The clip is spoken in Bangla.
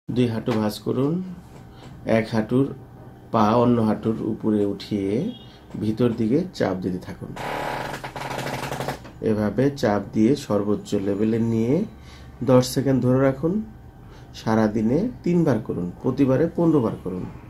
দুই হাঁটু ভাঁজ করুন। এক হাঁটুর পা অন্য হাঁটুর উপরে উঠিয়ে ভিতর দিকে চাপ দিতে থাকুন। এভাবে চাপ দিয়ে সর্বোচ্চ লেভেলে নিয়ে 10 সেকেন্ড ধরে রাখুন। সারাদিনে 3 বার করুন, প্রতিবারে 15 বার করুন।